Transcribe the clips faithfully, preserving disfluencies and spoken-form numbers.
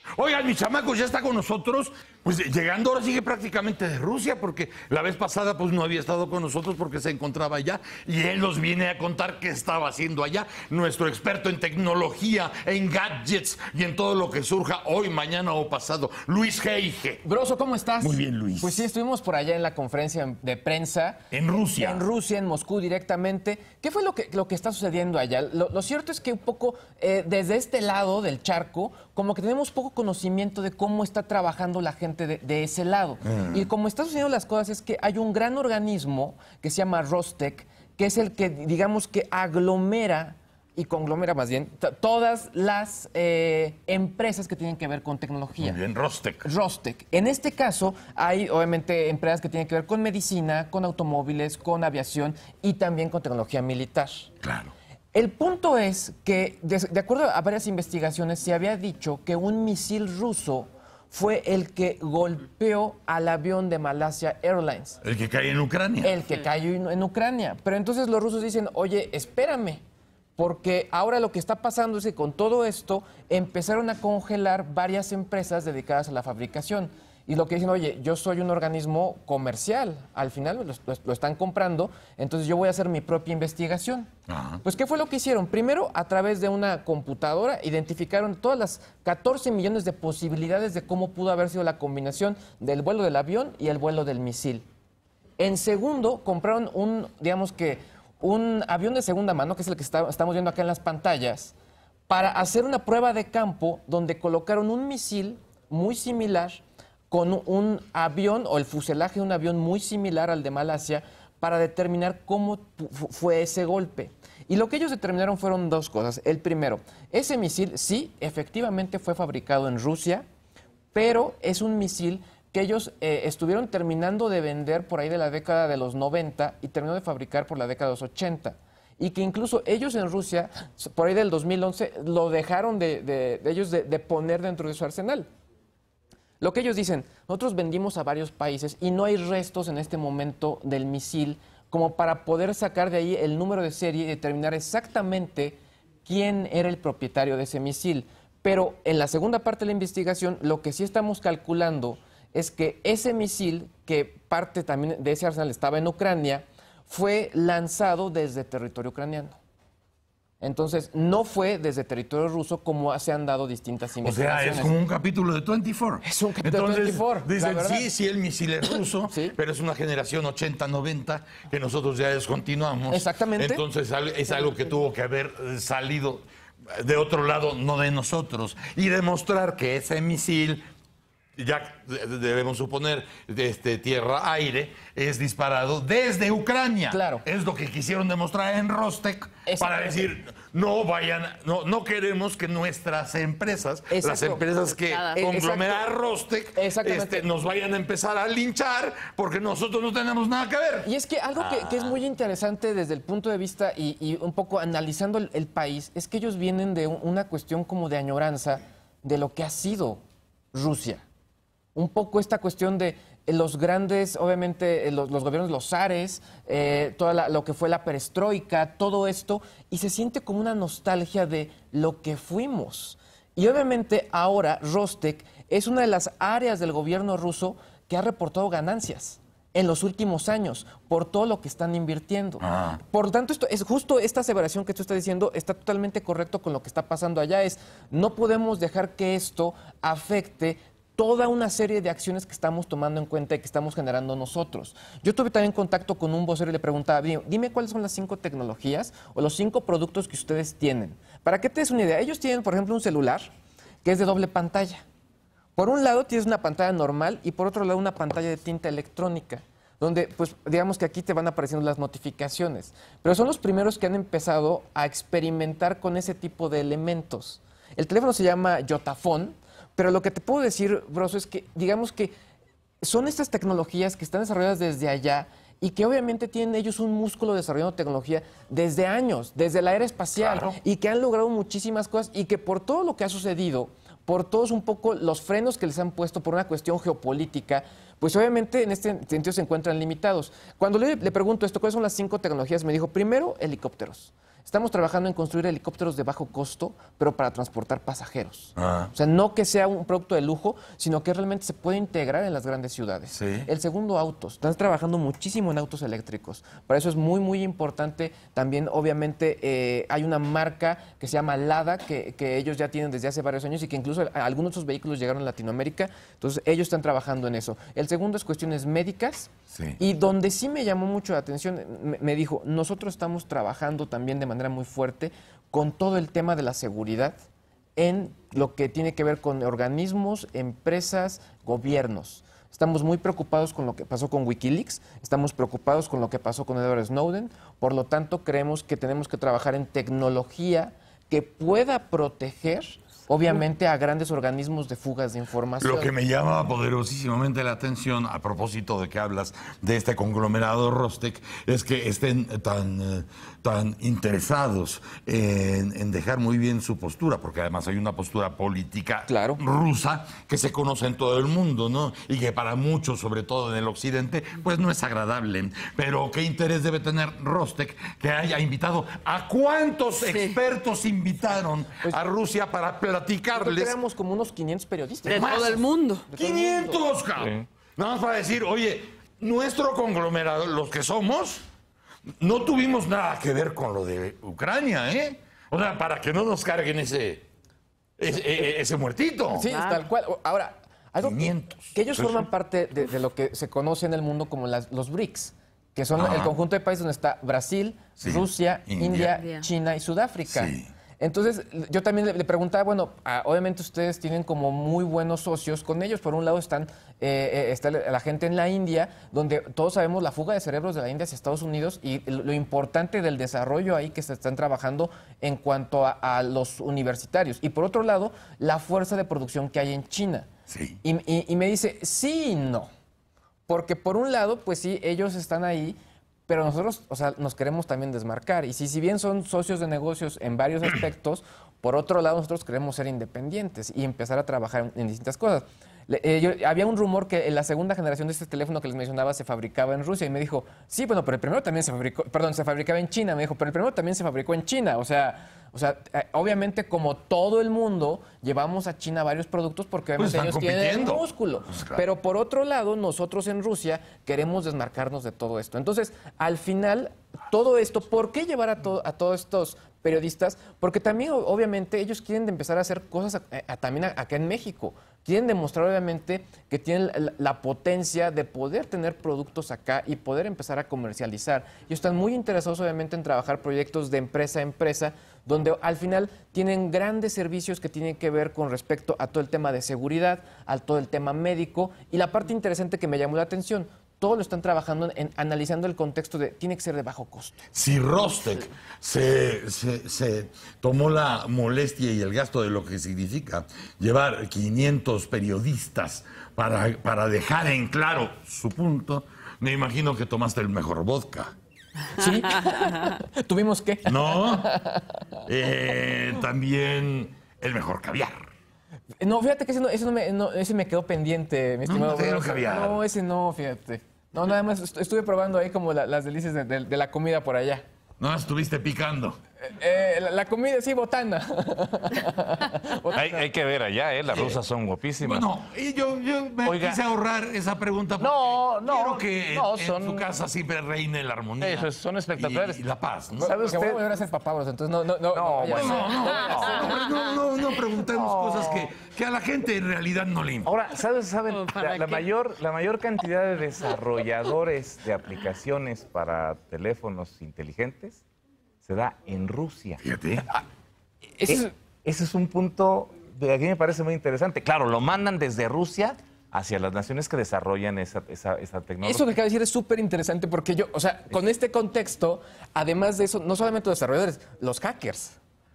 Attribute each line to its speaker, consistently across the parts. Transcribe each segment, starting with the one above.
Speaker 1: Oigan, mi chamaco ya está con nosotros, pues llegando ahora sigue prácticamente de Rusia, porque la vez pasada pues no había estado con nosotros porque se encontraba allá, y él nos viene a contar qué estaba haciendo allá, nuestro experto en tecnología, en gadgets y en todo lo que surja hoy, mañana o pasado, Luis Geige.
Speaker 2: Broso, ¿cómo estás?
Speaker 1: Muy bien, Luis.
Speaker 2: Pues sí, estuvimos por allá en la conferencia de prensa.
Speaker 1: En Rusia.
Speaker 2: En Rusia, en Moscú directamente. ¿Qué fue lo que, lo que está sucediendo allá? Lo, lo cierto es que un poco eh, desde este lado del charco, como que tenemos poco conocimiento de cómo está trabajando la gente de, de ese lado. Mm. Y como están sucediendo las cosas es que hay un gran organismo que se llama Rostec, que es el que, digamos, que aglomera y conglomera más bien todas las eh, empresas que tienen que ver con tecnología.
Speaker 1: Muy bien, Rostec.
Speaker 2: Rostec. En este caso hay obviamente empresas que tienen que ver con medicina, con automóviles, con aviación y también con tecnología militar.
Speaker 1: Claro.
Speaker 2: El punto es que, de, de acuerdo a varias investigaciones, se había dicho que un misil ruso fue el que golpeó al avión de Malaysia Airlines.
Speaker 1: El que cae en Ucrania.
Speaker 2: El que cayó en, en Ucrania. Pero entonces los rusos dicen, oye, espérame, porque ahora lo que está pasando es que con todo esto empezaron a congelar varias empresas dedicadas a la fabricación. Y lo que dicen, oye, yo soy un organismo comercial, al final lo, lo, lo están comprando, entonces yo voy a hacer mi propia investigación. Ajá. Pues, ¿qué fue lo que hicieron? Primero, a través de una computadora, identificaron todas las catorce millones de posibilidades de cómo pudo haber sido la combinación del vuelo del avión y el vuelo del misil. En segundo, compraron un, digamos que, un avión de segunda mano, que es el que está, estamos viendo acá en las pantallas, para hacer una prueba de campo donde colocaron un misil muy similar con un avión o el fuselaje de un avión muy similar al de Malasia para determinar cómo fue ese golpe. Y lo que ellos determinaron fueron dos cosas. El primero, ese misil sí, efectivamente fue fabricado en Rusia, pero es un misil que ellos eh, estuvieron terminando de vender por ahí de la década de los noventa y terminó de fabricar por la década de los ochenta. Y que incluso ellos en Rusia, por ahí del dos mil once, lo dejaron de, de, de ellos de, de poner dentro de su arsenal. Lo que ellos dicen, nosotros vendimos a varios países y no hay restos en este momento del misil como para poder sacar de ahí el número de serie y determinar exactamente quién era el propietario de ese misil. Pero en la segunda parte de la investigación, lo que sí estamos calculando es que ese misil, que parte también de ese arsenal estaba en Ucrania, fue lanzado desde territorio ucraniano. Entonces, no fue desde territorio ruso como se han dado distintas investigaciones.
Speaker 1: O sea, es como un capítulo de veinticuatro.
Speaker 2: Es un capítulo
Speaker 1: Entonces,
Speaker 2: de veinticuatro.
Speaker 1: Dicen, sí, sí, el misil es ruso,
Speaker 2: ¿Sí?
Speaker 1: pero es una generación ochenta noventa que nosotros ya descontinuamos.
Speaker 2: Exactamente.
Speaker 1: Entonces, es algo que tuvo que haber salido de otro lado, no de nosotros. Y demostrar que ese misil, ya debemos suponer, de este, tierra-aire, es disparado desde Ucrania.
Speaker 2: Claro.
Speaker 1: Es lo que quisieron demostrar en Rostec para decir, no vayan, no, no queremos que nuestras empresas, Exacto. las empresas que conglomera Rostec, este, nos vayan a empezar a linchar porque nosotros no tenemos nada que ver.
Speaker 2: Y es que algo ah. que, que es muy interesante desde el punto de vista y, y un poco analizando el, el país, es que ellos vienen de una cuestión como de añoranza de lo que ha sido Rusia. Un poco esta cuestión de los grandes, obviamente, los, los gobiernos, los zares, eh, todo lo que fue la perestroika, todo esto, y se siente como una nostalgia de lo que fuimos. Y obviamente ahora Rostec es una de las áreas del gobierno ruso que ha reportado ganancias en los últimos años por todo lo que están invirtiendo. Ah. Por lo tanto, esto es justo esta aseveración que tú estás diciendo está totalmente correcto con lo que está pasando allá. Es, no podemos dejar que esto afecte toda una serie de acciones que estamos tomando en cuenta y que estamos generando nosotros. Yo tuve también contacto con un vocero y le preguntaba, dime cuáles son las cinco tecnologías o los cinco productos que ustedes tienen. Para que te des una idea, ellos tienen, por ejemplo, un celular que es de doble pantalla. Por un lado tienes una pantalla normal y por otro lado una pantalla de tinta electrónica, donde, pues, digamos que aquí te van apareciendo las notificaciones. Pero son los primeros que han empezado a experimentar con ese tipo de elementos. El teléfono se llama Yotaphone. Pero lo que te puedo decir, Broso, es que digamos que son estas tecnologías que están desarrolladas desde allá y que obviamente tienen ellos un músculo desarrollando tecnología desde años, desde la era espacial, claro. y que han logrado muchísimas cosas y que por todo lo que ha sucedido, por todos un poco los frenos que les han puesto por una cuestión geopolítica, pues obviamente en este sentido se encuentran limitados. Cuando le, le pregunto esto, ¿cuáles son las cinco tecnologías? Me dijo, primero, helicópteros. Estamos trabajando en construir helicópteros de bajo costo, pero para transportar pasajeros.
Speaker 1: Ah.
Speaker 2: O sea, no que sea un producto de lujo, sino que realmente se puede integrar en las grandes ciudades.
Speaker 1: Sí.
Speaker 2: El segundo, autos. Están trabajando muchísimo en autos eléctricos. Para eso es muy, muy importante. También, obviamente, eh, hay una marca que se llama Lada, que, que ellos ya tienen desde hace varios años y que incluso algunos de esos vehículos llegaron a Latinoamérica. Entonces, ellos están trabajando en eso. El segundo es cuestiones médicas.
Speaker 1: Sí.
Speaker 2: Y donde sí me llamó mucho la atención, me, me dijo, nosotros estamos trabajando también de manera muy fuerte con todo el tema de la seguridad en lo que tiene que ver con organismos, empresas, gobiernos. Estamos muy preocupados con lo que pasó con Wikileaks, estamos preocupados con lo que pasó con Edward Snowden, por lo tanto creemos que tenemos que trabajar en tecnología que pueda proteger, obviamente, a grandes organismos de fugas de información.
Speaker 1: Lo que me llama poderosísimamente la atención, a propósito de que hablas de este conglomerado Rostec, es que estén tan, eh, tan interesados en, en dejar muy bien su postura, porque además hay una postura política
Speaker 2: Claro.
Speaker 1: rusa que se conoce en todo el mundo, ¿no? Y que para muchos, sobre todo en el occidente, pues no es agradable. Pero ¿qué interés debe tener Rostec que haya invitado? ¿A cuántos expertos invitaron
Speaker 2: Pues,
Speaker 1: a Rusia para platicarles?
Speaker 2: Éramos como unos quinientos periodistas.
Speaker 3: De
Speaker 1: Más.
Speaker 3: todo el mundo.
Speaker 1: quinientos, cabrón. Nada más para decir, oye, nuestro conglomerado, los que somos, no tuvimos nada que ver con lo de Ucrania, ¿eh? O sea, para que no nos carguen ese, ese, ese muertito.
Speaker 2: Sí,
Speaker 3: Claro.
Speaker 2: tal cual. Ahora, algo que,
Speaker 1: quinientos.
Speaker 2: que ellos
Speaker 1: Sí,
Speaker 2: forman
Speaker 1: sí.
Speaker 2: parte de, de lo que se conoce en el mundo como las- los BRICS, que son
Speaker 1: Ajá.
Speaker 2: el conjunto de países donde está Brasil,
Speaker 1: Sí.
Speaker 2: Rusia,
Speaker 1: India.
Speaker 2: India,
Speaker 3: India.
Speaker 2: China y Sudáfrica.
Speaker 1: Sí.
Speaker 2: Entonces, yo también le, le preguntaba, bueno, ah, obviamente ustedes tienen como muy buenos socios con ellos. Por un lado están eh, eh, está la gente en la India, donde todos sabemos la fuga de cerebros de la India hacia Estados Unidos y lo lo importante del desarrollo ahí que se están trabajando en cuanto a, a los universitarios. Y por otro lado, la fuerza de producción que hay en China.
Speaker 1: Sí.
Speaker 2: Y, y- y me dice, sí y no. Porque por un lado, pues sí, ellos están ahí, pero nosotros, o sea, nos queremos también desmarcar. Y si, si bien son socios de negocios en varios aspectos, por otro lado, nosotros queremos ser independientes y empezar a trabajar en, en distintas cosas. Le- eh, yo- había un rumor que la segunda generación de este teléfono que les mencionaba se fabricaba en Rusia y me dijo, sí, bueno, pero el primero también se fabricó, perdón, se fabricaba en China. Me dijo, pero el primero también se fabricó en China. O sea, o sea, eh, obviamente como todo el mundo, llevamos a China varios productos porque
Speaker 1: Pues
Speaker 2: obviamente
Speaker 1: están
Speaker 2: ellos tienen el
Speaker 1: compitiendo.
Speaker 2: músculo.
Speaker 1: Pues claro.
Speaker 2: Pero por otro lado, nosotros en Rusia queremos desmarcarnos de todo esto. Entonces, al final, todo esto, ¿por qué llevar a, to- a todos estos periodistas? Porque también, o- obviamente, ellos quieren de empezar a hacer cosas a- a- también a- acá en México. Quieren demostrar, obviamente, que tienen la, la potencia de poder tener productos acá y poder empezar a comercializar. Ellos están muy interesados, obviamente, en trabajar proyectos de empresa a empresa, donde al final tienen grandes servicios que tienen que ver con respecto a todo el tema de seguridad, a todo el tema médico. Y la parte interesante que me llamó la atención, todo lo están trabajando en, en analizando el contexto de tiene que ser de bajo costo.
Speaker 1: Si Rostec se, se- se tomó la molestia y el gasto de lo que significa llevar quinientos periodistas para, para dejar en claro su punto, me imagino que tomaste el mejor vodka.
Speaker 2: ¿Sí? ¿Tuvimos qué?
Speaker 1: ¿No? Eh, también el mejor caviar.
Speaker 2: No, fíjate que ese, no, ese, no me, no, ese me quedó pendiente, mi estimado.
Speaker 1: no te dieron
Speaker 2: Bruno.
Speaker 1: caviar.
Speaker 2: No, ese no, fíjate. No, nada más est- estuve probando ahí como la- las delicias de, de- de la comida por allá.
Speaker 1: No, estuviste picando.
Speaker 2: Eh, la, la comida, sí, botana.
Speaker 4: Hay, hay que ver allá, ¿eh? Las rusas son guapísimas.
Speaker 1: Bueno, y yo, yo me
Speaker 4: Oiga.
Speaker 1: quise ahorrar esa pregunta porque
Speaker 4: No, no,
Speaker 1: quiero que
Speaker 4: no,
Speaker 1: en,
Speaker 4: son-
Speaker 1: en su casa siempre reine la armonía.
Speaker 4: Eso, son espectaculares.
Speaker 1: Y, y la paz, ¿no?
Speaker 4: ¿Sabe
Speaker 2: Que voy a
Speaker 4: usted?
Speaker 2: volver a ser papá, bros, entonces no, no, no.
Speaker 4: No,
Speaker 2: vaya a
Speaker 4: bueno,
Speaker 2: ser.
Speaker 1: No, no, no, no, no, no preguntemos cosas que, que a la gente en realidad no le importan.
Speaker 4: Ahora, ¿sabes? ¿Saben?
Speaker 3: ¿O para
Speaker 4: La, la
Speaker 3: qué?
Speaker 4: mayor, la mayor cantidad de desarrolladores de aplicaciones para teléfonos inteligentes se da en Rusia.
Speaker 1: Fíjate.
Speaker 2: Ese es-
Speaker 4: Eh, ese es un punto de aquí me parece muy interesante. Claro, lo mandan desde Rusia hacia las naciones que desarrollan esa, esa, esa tecnología.
Speaker 2: Eso que acaba de decir es súper interesante porque yo, o sea, con este contexto, además de eso, no solamente los desarrolladores, los hackers.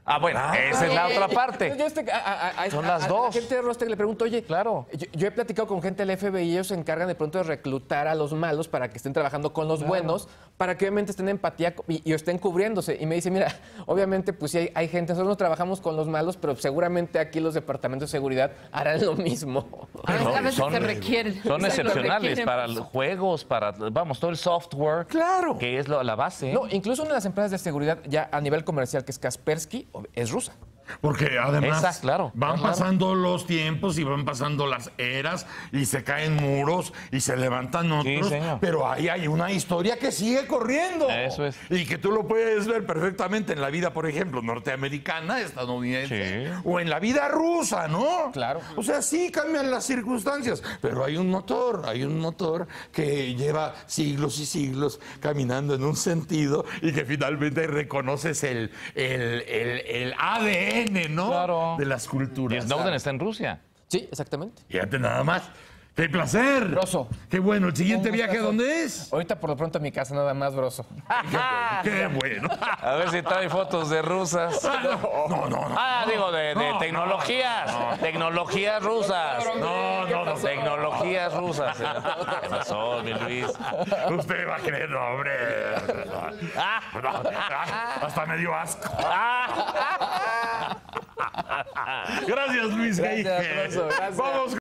Speaker 4: Ah, bueno, esa es la otra parte.
Speaker 2: Yo este- a- a- a-
Speaker 4: Son
Speaker 2: a-
Speaker 4: las
Speaker 2: a
Speaker 4: dos.
Speaker 2: La gente de Rostec le pregunto, oye,
Speaker 4: Claro.
Speaker 2: yo, yo he platicado con gente del F B I, ellos se encargan de pronto de reclutar a los malos para que estén trabajando con los buenos, para que obviamente estén en empatía y, y estén cubriéndose. Y me dice, mira, obviamente pues sí hay, hay gente, nosotros no trabajamos con los malos, pero seguramente aquí los departamentos de seguridad harán lo mismo.
Speaker 3: A veces, a veces
Speaker 4: son-
Speaker 3: se requieren.
Speaker 4: Son
Speaker 3: se
Speaker 4: excepcionales
Speaker 3: requieren.
Speaker 4: para los juegos, para, vamos, todo el software.
Speaker 1: Claro.
Speaker 4: Que es lo- la base.
Speaker 2: No, incluso una de las empresas de seguridad ya a nivel comercial, que es Kaspersky, es rusa.
Speaker 1: Porque además
Speaker 4: Esa, claro,
Speaker 1: van
Speaker 4: claro.
Speaker 1: pasando los tiempos y van pasando las eras y se caen muros y se levantan otros,
Speaker 4: señor.
Speaker 1: pero ahí hay una historia que sigue corriendo.
Speaker 4: Eso es.
Speaker 1: Y que tú lo puedes ver perfectamente en la vida, por ejemplo, norteamericana, estadounidense,
Speaker 4: Sí.
Speaker 1: o en la vida rusa, ¿no?
Speaker 2: Claro.
Speaker 1: O sea, sí cambian las circunstancias, pero hay un motor, hay un motor que lleva siglos y siglos caminando en un sentido y que finalmente reconoces el, el, el, el A D N, ¿no?
Speaker 4: Claro.
Speaker 1: De las
Speaker 4: Y
Speaker 1: culturas.
Speaker 4: Snowden está en Rusia.
Speaker 2: Sí, exactamente.
Speaker 1: Fíjate nada más. ¡Qué placer!
Speaker 2: Broso.
Speaker 1: ¡Qué bueno! ¿El siguiente
Speaker 2: Un
Speaker 1: viaje
Speaker 2: gustazo.
Speaker 1: dónde es?
Speaker 2: Ahorita por lo pronto a mi casa nada más, broso.
Speaker 1: ¡Qué bueno!
Speaker 4: A ver si trae fotos de rusas.
Speaker 1: No, no, no.
Speaker 4: Ah, digo, de, de
Speaker 1: No,
Speaker 4: tecnologías. Tecnologías rusas.
Speaker 1: No, no, no.
Speaker 4: Tecnologías rusas. ¿Qué pasó, mi Luis?
Speaker 1: Usted va a creer, no, hombre. Hasta me dio asco. Gracias, Luis.
Speaker 2: Gracias,
Speaker 1: Geige.
Speaker 2: Alfonso, gracias.
Speaker 1: Vamos.